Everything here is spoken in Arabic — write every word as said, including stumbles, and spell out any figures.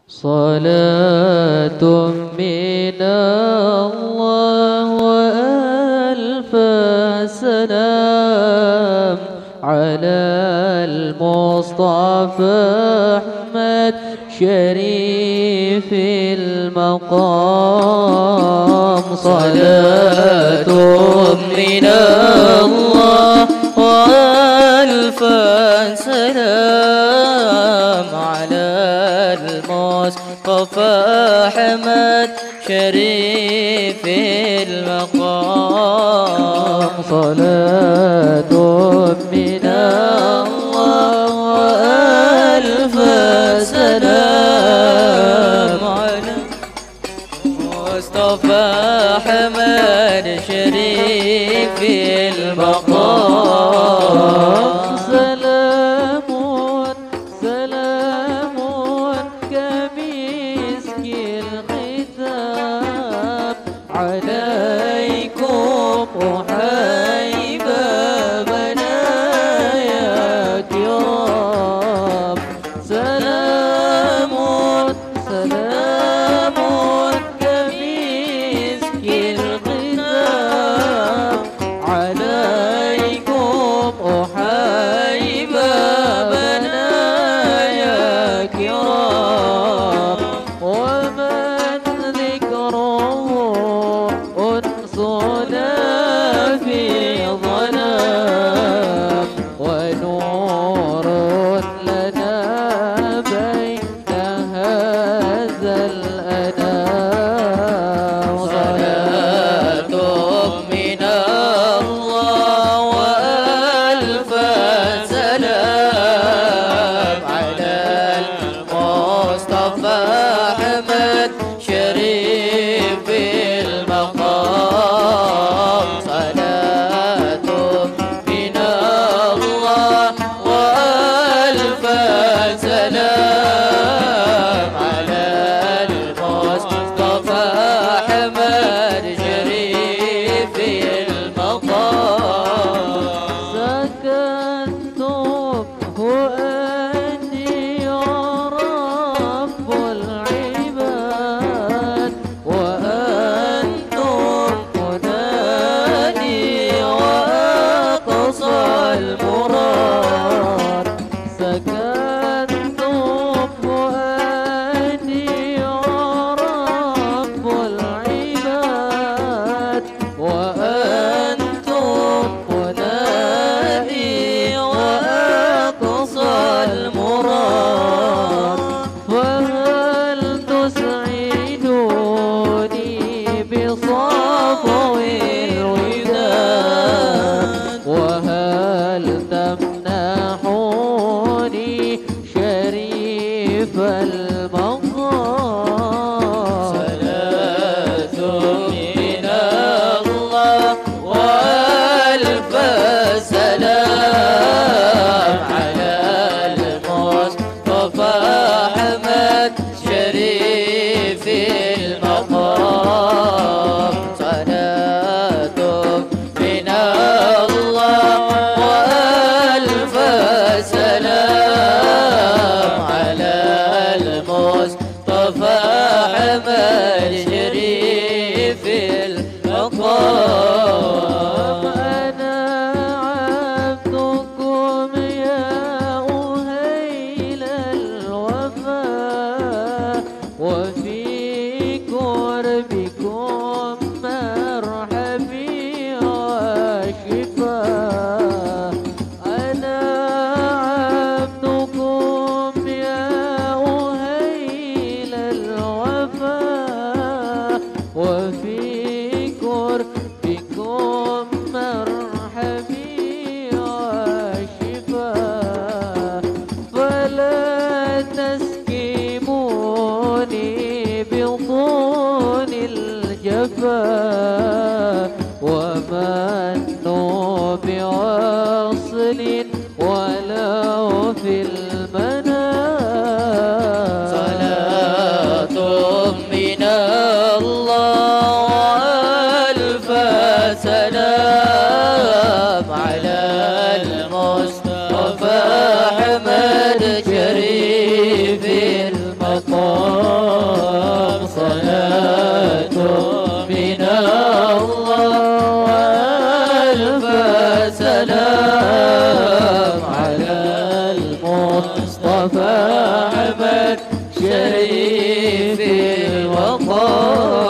صلاة من الله وألف سلام على المصطفى أحمد شريف المقام. صلاة من الله وألف سلام على المصطفى أحمد شريف المقام. صلاة من الله وألف سلام على المصطفى أحمد شريف المقام. سلام سلام كمسك الختام عليكم أحيي بابنا يا كرام. سلام سلام كمسك الختام عليكم أحيي بابنا يا كرام. ومن ذكره أنسنا في ظلام ونور لنا بين هذا الأنام. صلاة من الله وألف سلام على المصطفى أحمد شريف المقام. صلاة من الله وألف سلام على المصطفى أحمد شريف المقام. سكنتم فؤادي يا رب العباد وأنتم منادي وأقصى المراد. سكنتم فؤادي يا رب العباد وأنتم منادي وأقصى المراد. فهل تسعدوني بصفو الوداد وهل تمنحوني شريف المقام. صلاة من الله وألف سلام على المصطفى أحمد شريف المقام. صلاة من الله وألف سلام على المصطفى أحمد شريف المقام. أنا عبدكم يا أهيل الوفا وفي قربكم مرحبي وشفا. أنا عبدكم يا أهيل الوفا وفي قربكم مرحبي وشفا. فلا تسكبوني بطون الجفا ومنوا بوصل ولو في المنام. صلاة من الله وألف سلام على المصطفى أحمد شريف المقام. المقام صلاة من الله وألف سلام على المصطفى أحمد شريف الوطن.